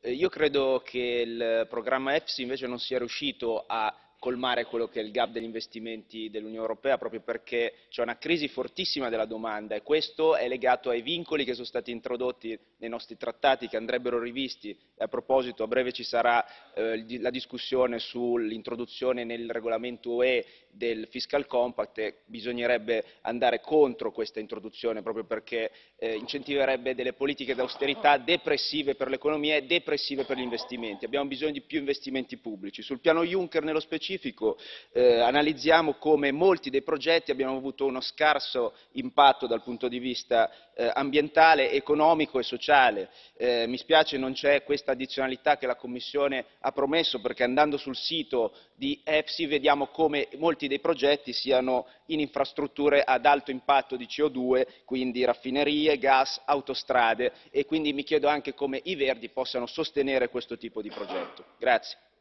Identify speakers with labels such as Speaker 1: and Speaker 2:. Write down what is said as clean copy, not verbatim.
Speaker 1: Io credo che il programma EFSI invece non sia riuscito a colmare quello che è il gap degli investimenti dell'Unione Europea, proprio perché c'è una crisi fortissima della domanda e questo è legato ai vincoli che sono stati introdotti nei nostri trattati, che andrebbero rivisti. E a proposito, a breve ci sarà la discussione sull'introduzione nel regolamento UE del Fiscal Compact e bisognerebbe andare contro questa introduzione, proprio perché incentiverebbe delle politiche d'austerità depressive per l'economia e depressive per gli investimenti. Abbiamo bisogno di più investimenti pubblici. Sul piano Juncker nello specifico analizziamo come molti dei progetti abbiano avuto uno scarso impatto dal punto di vista ambientale, economico e sociale. Mi spiace non c'è questa addizionalità che la Commissione ha promesso, perché andando sul sito di EFSI vediamo come molti dei progetti siano in infrastrutture ad alto impatto di CO2, quindi raffinerie, gas, autostrade, e quindi mi chiedo anche come i Verdi possano sostenere questo tipo di progetto. Grazie.